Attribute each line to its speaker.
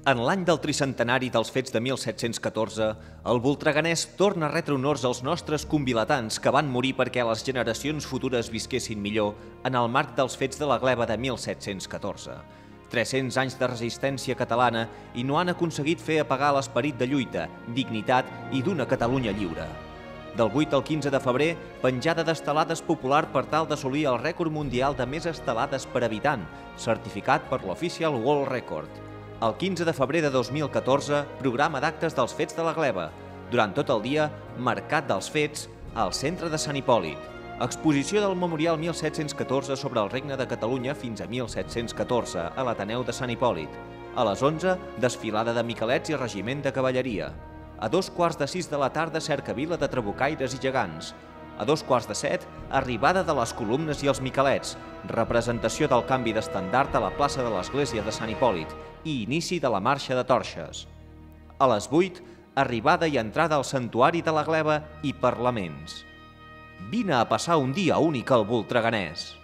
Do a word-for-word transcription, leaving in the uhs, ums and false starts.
Speaker 1: En l'any del tricentenari dels fets de mil set-cents catorze, el Voltreganès torna a retre honors als nostres convilatans que van morir perquè les generacions futures visquessin millor en el marc dels fets de la gleba de mil set-cents catorze. tres-cents anys de resistència catalana i no han aconseguit fer apagar l'esperit de lluita, dignitat i d'una Catalunya lliure. Del vuit al quinze de febrer, penjada d'estelades popular per tal d'assolir el rècord mundial de més estelades per habitant, certificat per l'Official World Record. El quinze de febrer de dos mil catorze, programa d'actes dels fets de la gleba. Durant tot el dia, Mercat dels Fets, al centre de Sant Hipòlit. Exposició del Memorial mil set-cents catorze sobre el Regne de Catalunya fins a mil set-cents catorze a l'Ateneu de Sant Hipòlit. A les onze, desfilada de miquelets i regiment de cavalleria. A dos quarts de sis de la tarda, cercavila de trabucaires i gegants. A dos quarts de set, arribada de les columnes i els miquelets, representació del canvi d'estandard a la plaça de l'Església de Sant Hipòlit i inici de la marxa de torxes. A les vuit, arribada i entrada al santuari de la gleba i parlaments. Vine a passar un dia únic al Voltreganès.